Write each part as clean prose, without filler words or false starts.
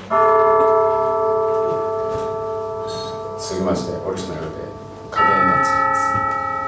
続きましてオリジナルで「影絵の月」です。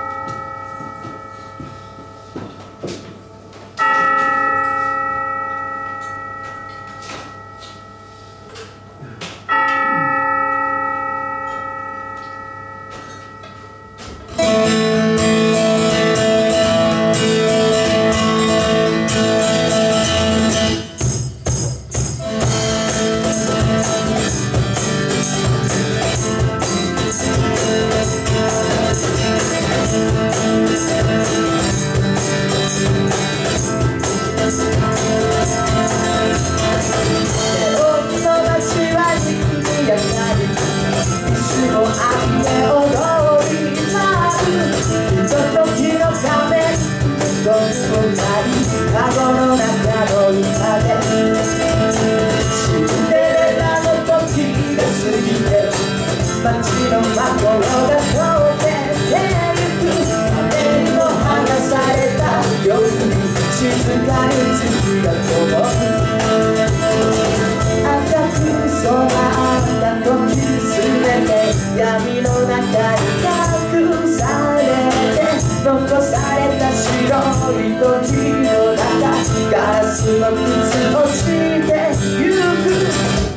闇の中に隠されて残された白い時の中ガラスの靴落ちてゆく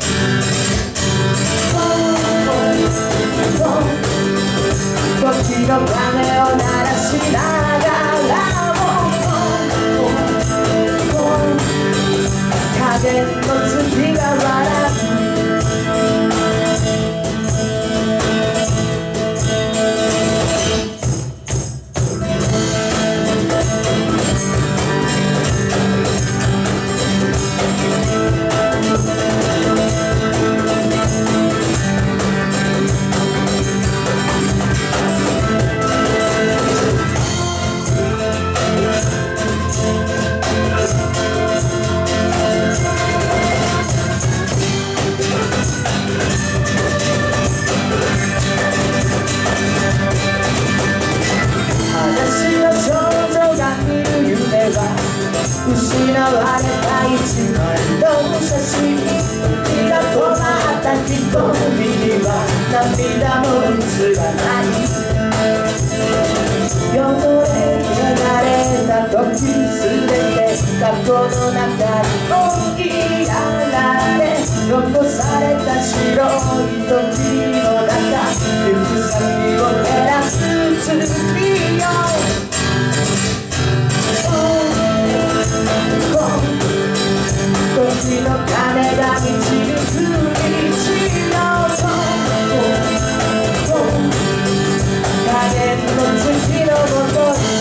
時の鐘を鳴らしながらも影の月が笑う失われた一枚の写真気が止まった瞳には涙も映らない汚れ汚れた時すべて過去の中に追いやられ残された白い時の中行く先を照らす月よ時の鐘が導く道の影の月のもと